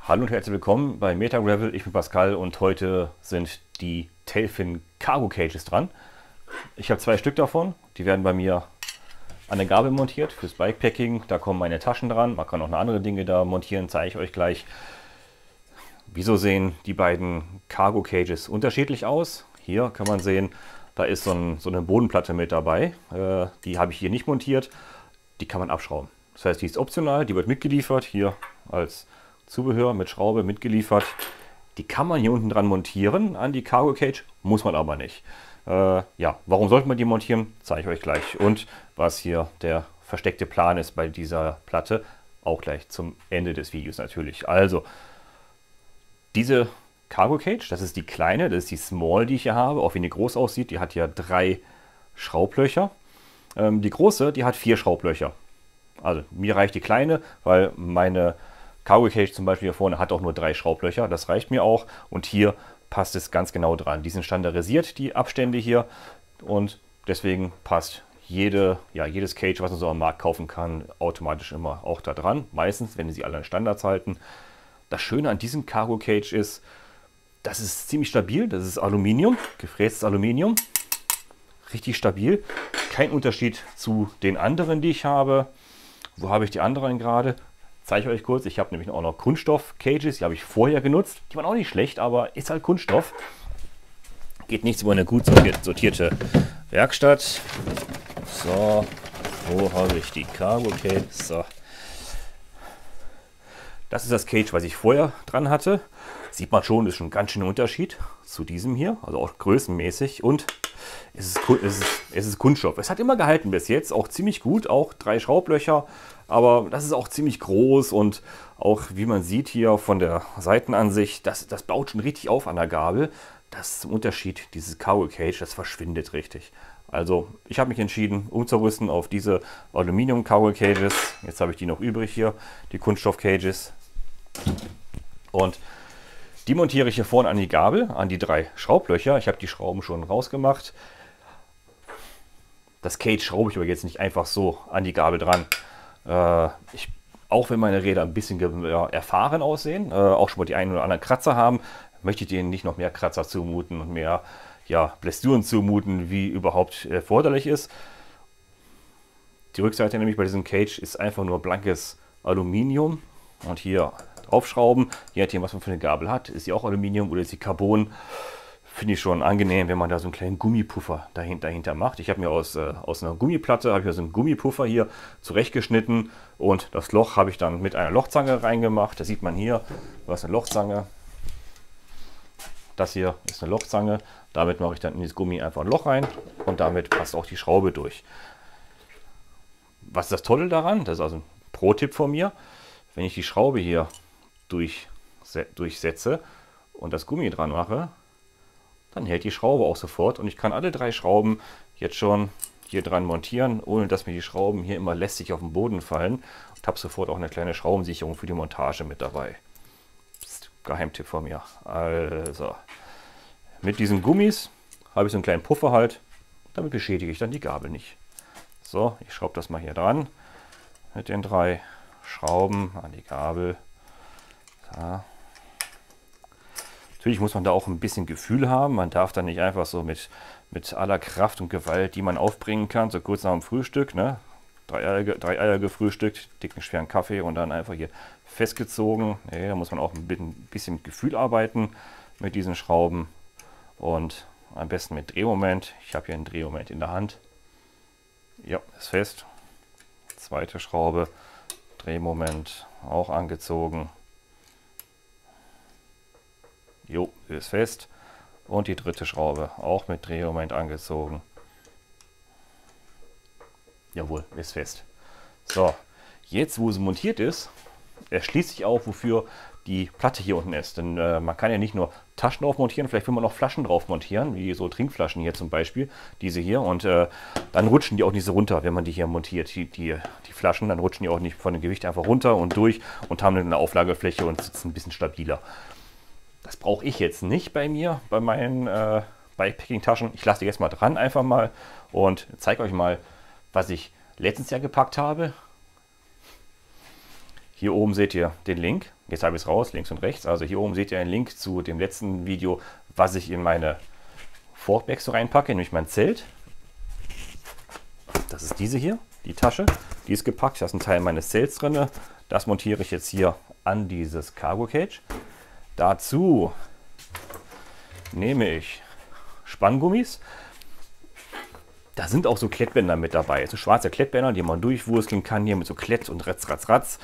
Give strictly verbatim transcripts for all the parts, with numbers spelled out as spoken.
Hallo und herzlich willkommen bei MetaGravel. Ich bin Pascal und heute sind die Tailfin Cargo Cages dran. Ich habe zwei Stück davon, die werden bei mir an der Gabel montiert fürs Bikepacking. Da kommen meine Taschen dran, man kann auch noch andere Dinge da montieren, zeige ich euch gleich. Wieso sehen die beiden Cargo Cages unterschiedlich aus? Hier kann man sehen, da ist so, ein, so eine Bodenplatte mit dabei. Äh, die habe ich hier nicht montiert, die kann man abschrauben. Das heißt, die ist optional, die wird mitgeliefert, hier als Zubehör mit Schraube mitgeliefert. Die kann man hier unten dran montieren an die Cargo Cage, muss man aber nicht. Äh, ja, warum sollte man die montieren, zeige ich euch gleich. Und was hier der versteckte Plan ist bei dieser Platte, auch gleich zum Ende des Videos natürlich. Also, diese Cargo Cage, das ist die kleine, das ist die Small, die ich hier habe, auch wenn die groß aussieht. Die hat ja drei Schraublöcher. Ähm, die große, die hat vier Schraublöcher. Also mir reicht die kleine, weil meine Cargo Cage zum Beispiel hier vorne hat auch nur drei Schraublöcher. Das reicht mir auch. Und hier passt es ganz genau dran. Die sind standardisiert, die Abstände hier. Und deswegen passt jede, ja, jedes Cage, was man so am Markt kaufen kann, automatisch immer auch da dran. Meistens, wenn sie alle an Standards halten. Das Schöne an diesem Cargo Cage ist, das ist ziemlich stabil. Das ist Aluminium, gefrästes Aluminium. Richtig stabil. Kein Unterschied zu den anderen, die ich habe. Wo habe ich die anderen gerade? Zeige ich euch kurz. Ich habe nämlich auch noch Kunststoff-Cages, die habe ich vorher genutzt. Die waren auch nicht schlecht, aber ist halt Kunststoff. Geht nichts über eine gut sortierte Werkstatt. So, wo habe ich die Cargo Cage? So. Das ist das Cage, was ich vorher dran hatte. Sieht man schon, ist schon ein ganz schöner Unterschied zu diesem hier, also auch größenmäßig. Und es ist, es, ist, es ist Kunststoff. Es hat immer gehalten bis jetzt, auch ziemlich gut, auch drei Schraublöcher. Aber das ist auch ziemlich groß und auch, wie man sieht hier von der Seitenansicht, das, das baut schon richtig auf an der Gabel. Das ist zum Unterschied, dieses Cargo Cage, das verschwindet richtig. Also ich habe mich entschieden, umzurüsten auf diese Aluminium Cargo Cages. Jetzt habe ich die noch übrig hier, die Kunststoff Cages. Und die montiere ich hier vorne an die Gabel, an die drei Schraublöcher. Ich habe die Schrauben schon rausgemacht. Das Cage schraube ich aber jetzt nicht einfach so an die Gabel dran. Äh, ich, auch wenn meine Räder ein bisschen ja, erfahren aussehen, äh, auch schon mal die einen oder anderen Kratzer haben, möchte ich denen nicht noch mehr Kratzer zumuten und mehr ja, Blessuren zumuten, wie überhaupt erforderlich ist. Die Rückseite nämlich bei diesem Cage ist einfach nur blankes Aluminium und hier draufschrauben, je nachdem was man für eine Gabel hat, ist sie auch Aluminium oder ist sie Carbon. Finde ich schon angenehm, wenn man da so einen kleinen Gummipuffer dahinter, dahinter macht. Ich habe mir aus, äh, aus einer Gummiplatte habe ich so einen Gummipuffer hier zurechtgeschnitten und das Loch habe ich dann mit einer Lochzange reingemacht. Das sieht man hier, was eine Lochzange. Das hier ist eine Lochzange. Damit mache ich dann in das Gummi einfach ein Loch rein und damit passt auch die Schraube durch. Was ist das Tolle daran? Das ist also ein Pro-Tipp von mir. Wenn ich die Schraube hier durch, durchsetze und das Gummi dran mache, dann hält die Schraube auch sofort und ich kann alle drei Schrauben jetzt schon hier dran montieren, ohne dass mir die Schrauben hier immer lästig auf den Boden fallen und habe sofort auch eine kleine Schraubensicherung für die Montage mit dabei. Psst, Geheimtipp von mir. Also, mit diesen Gummis habe ich so einen kleinen Puffer halt, damit beschädige ich dann die Gabel nicht. So, ich schraube das mal hier dran mit den drei Schrauben an die Gabel. So. Natürlich muss man da auch ein bisschen Gefühl haben. Man darf da nicht einfach so mit, mit aller Kraft und Gewalt, die man aufbringen kann, so kurz nach dem Frühstück, ne? Drei Eier, drei Eier gefrühstückt, dicken schweren Kaffee und dann einfach hier festgezogen. Nee, da muss man auch ein bisschen mit Gefühl arbeiten mit diesen Schrauben. Und am besten mit Drehmoment. Ich habe hier einen Drehmoment in der Hand. Ja, ist fest. Zweite Schraube, Drehmoment auch angezogen. Jo, ist fest. Und die dritte Schraube auch mit Drehmoment angezogen. Jawohl, ist fest. So, jetzt wo sie montiert ist, erschließt sich auch, wofür die Platte hier unten ist. Denn äh, man kann ja nicht nur Taschen drauf montieren, vielleicht will man noch Flaschen drauf montieren, wie so Trinkflaschen hier zum Beispiel, diese hier. Und äh, dann rutschen die auch nicht so runter, wenn man die hier montiert, die, die, die Flaschen. Dann rutschen die auch nicht von dem Gewicht einfach runter und durch und haben eine Auflagefläche und sitzen ein bisschen stabiler. Das brauche ich jetzt nicht bei mir, bei meinen äh, Bikepacking-Taschen. Ich lasse die jetzt mal dran einfach mal und zeige euch mal, was ich letztes Jahr gepackt habe. Hier oben seht ihr den Link. Jetzt habe ich es raus, links und rechts. Also hier oben seht ihr einen Link zu dem letzten Video, was ich in meine Forkbags so reinpacke, nämlich mein Zelt. Das ist diese hier, die Tasche. Die ist gepackt, da ist ein Teil meines Zelts drin. Das montiere ich jetzt hier an dieses Cargo Cage. Dazu nehme ich Spanngummis. Da sind auch so Klettbänder mit dabei. So schwarze Klettbänder, die man durchwursteln kann, hier mit so Klett und Ratz, Ratz, Ratz.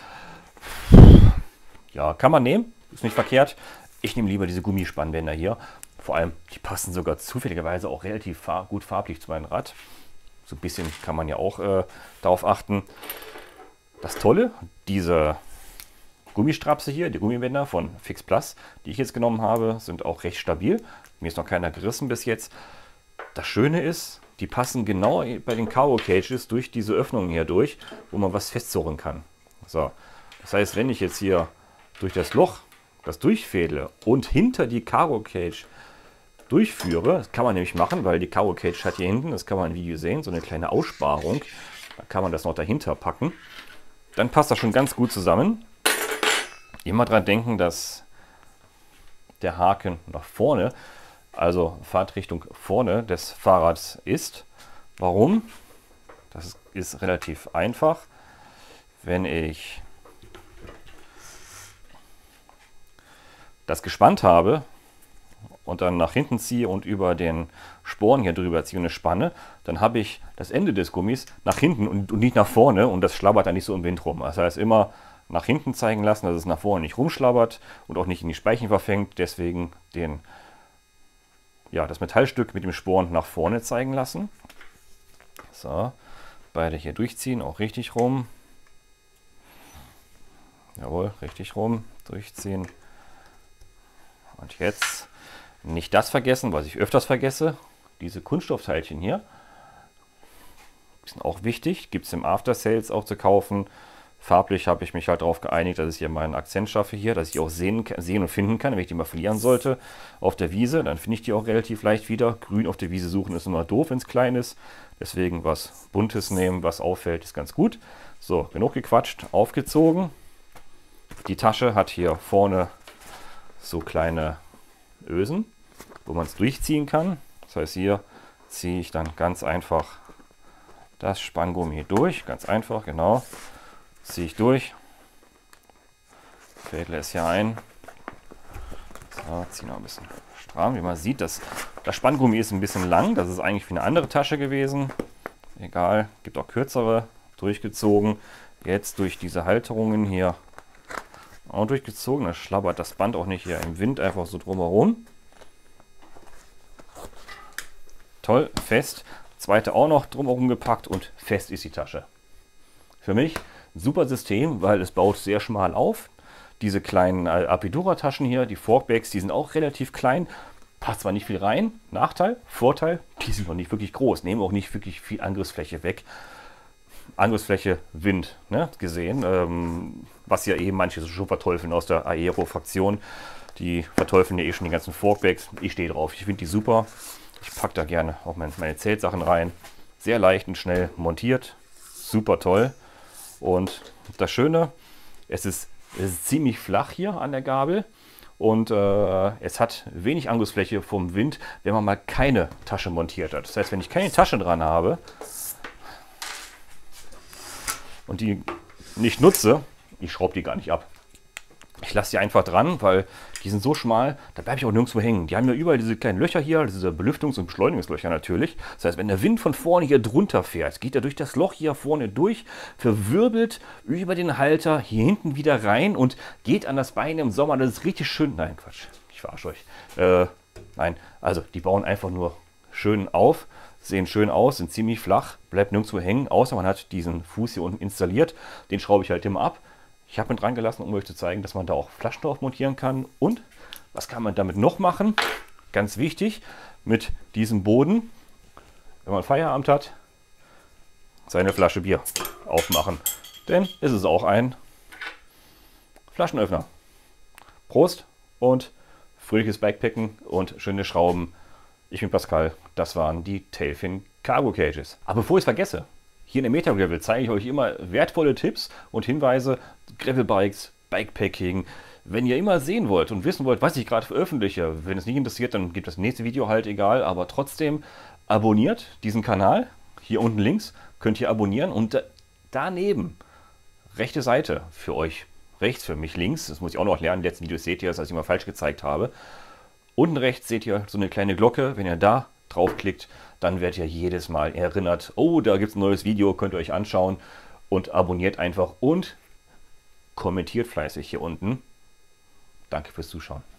Ja, kann man nehmen, ist nicht verkehrt. Ich nehme lieber diese Gummispannbänder hier. Vor allem, die passen sogar zufälligerweise auch relativ far gut farblich zu meinem Rad. So ein bisschen kann man ja auch äh, darauf achten. Das Tolle, diese Gummistrapse hier, die Gummibänder von Fix Plus, die ich jetzt genommen habe, sind auch recht stabil. Mir ist noch keiner gerissen bis jetzt. Das Schöne ist, die passen genau bei den Cargo Cages durch diese Öffnungen hier durch, wo man was festzurren kann. So, das heißt, wenn ich jetzt hier durch das Loch das durchfädle und hinter die Cargo Cage durchführe, das kann man nämlich machen, weil die Cargo Cage hat hier hinten, das kann man im Video sehen, so eine kleine Aussparung. Da kann man das noch dahinter packen. Dann passt das schon ganz gut zusammen. Immer dran denken, dass der Haken nach vorne, also Fahrtrichtung vorne des Fahrrads ist. Warum? Das ist relativ einfach. Wenn ich das gespannt habe und dann nach hinten ziehe und über den Sporen hier drüber ziehe und eine Spanne, dann habe ich das Ende des Gummis nach hinten und, und nicht nach vorne und das schlabbert dann nicht so im Wind rum. Das heißt, immer nach hinten zeigen lassen, dass es nach vorne nicht rumschlabbert und auch nicht in die Speichen verfängt. Deswegen den, ja, das Metallstück mit dem Sporen nach vorne zeigen lassen. So, beide hier durchziehen, auch richtig rum. Jawohl, richtig rum, durchziehen. Und jetzt nicht das vergessen, was ich öfters vergesse, diese Kunststoffteilchen hier. Die sind auch wichtig, gibt es im After Sales auch zu kaufen. Farblich habe ich mich halt darauf geeinigt, dass ich hier meinen Akzent schaffe hier, dass ich die auch sehen, sehen und finden kann, wenn ich die mal verlieren sollte auf der Wiese. Dann finde ich die auch relativ leicht wieder. Grün auf der Wiese suchen ist immer doof, wenn es klein ist. Deswegen was Buntes nehmen, was auffällt, ist ganz gut. So, genug gequatscht, aufgezogen. Die Tasche hat hier vorne so kleine Ösen, wo man es durchziehen kann. Das heißt, hier ziehe ich dann ganz einfach das Spanngummi durch. Ganz einfach, genau. Ziehe ich durch. Fädle es hier ein. So, ziehe noch ein bisschen stramm. Wie man sieht, das, das Spanngummi ist ein bisschen lang. Das ist eigentlich wie eine andere Tasche gewesen. Egal, gibt auch kürzere. Durchgezogen. Jetzt durch diese Halterungen hier auch durchgezogen. Da schlabbert das Band auch nicht hier im Wind einfach so drumherum. Toll, fest. Zweite auch noch drumherum gepackt und fest ist die Tasche. Für mich ein super System, weil es baut sehr schmal auf. Diese kleinen Apidura-Taschen hier, die Forkbags, die sind auch relativ klein. Passt zwar nicht viel rein. Nachteil, Vorteil, die sind noch nicht wirklich groß. Nehmen auch nicht wirklich viel Angriffsfläche weg. Angriffsfläche Wind, ne, gesehen, ähm, was ja eben manche schon verteufeln aus der Aero-Fraktion. Die verteufeln ja eh schon die ganzen Forkbags. Ich stehe drauf, ich finde die super. Ich packe da gerne auch meine, meine Zeltsachen rein. Sehr leicht und schnell montiert. Super toll. Und das Schöne, es ist, es ist ziemlich flach hier an der Gabel. Und äh, es hat wenig Angriffsfläche vom Wind, wenn man mal keine Tasche montiert hat. Das heißt, wenn ich keine Tasche dran habe und die nicht nutze, ich schraube die gar nicht ab. Ich lasse die einfach dran, weil die sind so schmal, da bleibe ich auch nirgendwo hängen. Die haben ja überall diese kleinen Löcher hier, diese Belüftungs- und Beschleunigungslöcher natürlich. Das heißt, wenn der Wind von vorne hier drunter fährt, geht er durch das Loch hier vorne durch, verwirbelt über den Halter hier hinten wieder rein und geht an das Bein im Sommer. Das ist richtig schön. Nein, Quatsch, ich verarsche euch. Äh, nein, also die bauen einfach nur schön auf, sehen schön aus, sind ziemlich flach, bleibt nirgendwo hängen, außer man hat diesen Fuß hier unten installiert. Den schraube ich halt immer ab. Ich habe ihn dran gelassen, um euch zu zeigen, dass man da auch Flaschen drauf montieren kann. Und was kann man damit noch machen? Ganz wichtig, mit diesem Boden, wenn man Feierabend hat, seine Flasche Bier aufmachen. Denn es ist auch ein Flaschenöffner. Prost und fröhliches Bikepacken und schöne Schrauben. Ich bin Pascal, das waren die Tailfin Cargo Cages. Aber bevor ich es vergesse, Hier in der MetaGravel zeige ich euch immer wertvolle Tipps und Hinweise, Gravelbikes, Bikepacking. Wenn ihr immer sehen wollt und wissen wollt, was ich gerade veröffentliche, wenn es nicht interessiert, dann gibt das nächste Video halt egal, aber trotzdem abonniert diesen Kanal. Hier unten links könnt ihr abonnieren und daneben rechte Seite für euch rechts, für mich links. Das muss ich auch noch lernen. In den letzten Videos seht ihr das, als ich mal falsch gezeigt habe. Unten rechts seht ihr so eine kleine Glocke. Wenn ihr da draufklickt, dann werdet ihr jedes Mal erinnert. Oh, da gibt es ein neues Video, könnt ihr euch anschauen. Und abonniert einfach und kommentiert fleißig hier unten. Danke fürs Zuschauen.